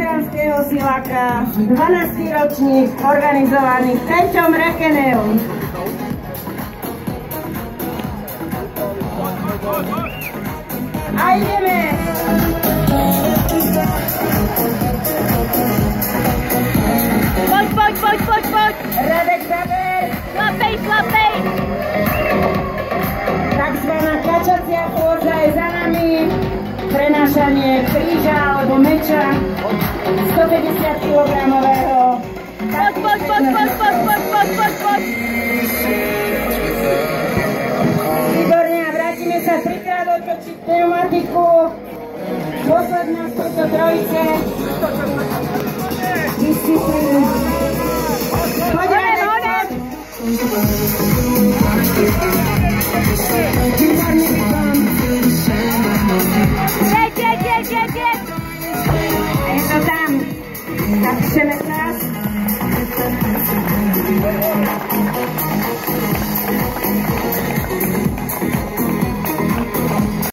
tatranského siláka, 12. ročník organizovaný v 3. rekeneum. A ideme! Poď! Radek Zaber! Šlapej! Takzvaná kačacia chôdza je za nami. Prenášanie kríža alebo meča 150 kg. Poď! Výborne, a vrátime sa 3-krát otočiť pneumatiku. Posledná z tejto trojice. Disciplínu. Poďme! Výborný výkon. Je to tam. Zapíšeme čas.